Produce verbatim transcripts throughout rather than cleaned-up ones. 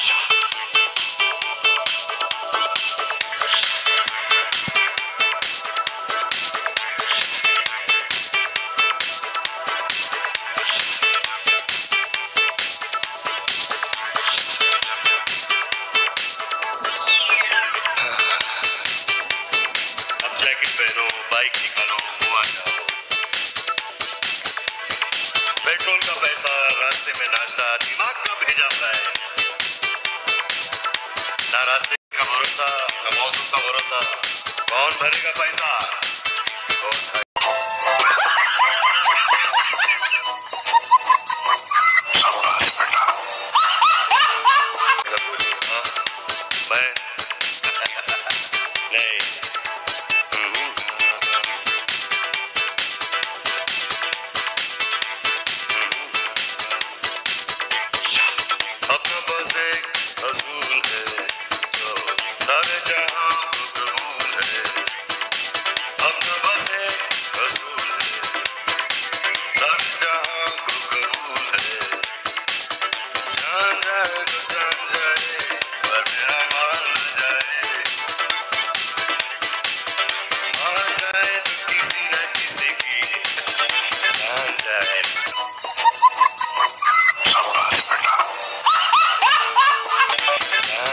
पहनो, बाइक निकालो, मुआ जाओ। पेट्रोल का पैसा, रास्ते में नाश्ता, दिमाग का भेजा है। ना रास्ते का भरोसा, ना मौसम का भरोसा, कौन भरेगा पैसा? कौन मैं नहीं अपना बस एक असूल है तो सारे जहां को कबूल है। अपना बस एक असूल है सारे जहां को कबूल है। जान जाए तो जान जाए पर मेरा मान न जाए। मान जाए तो किसी न किसी की जान जाए।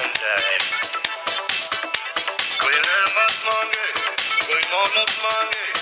कोई रहमत मांगे, कोई मोहब्बत मांगे,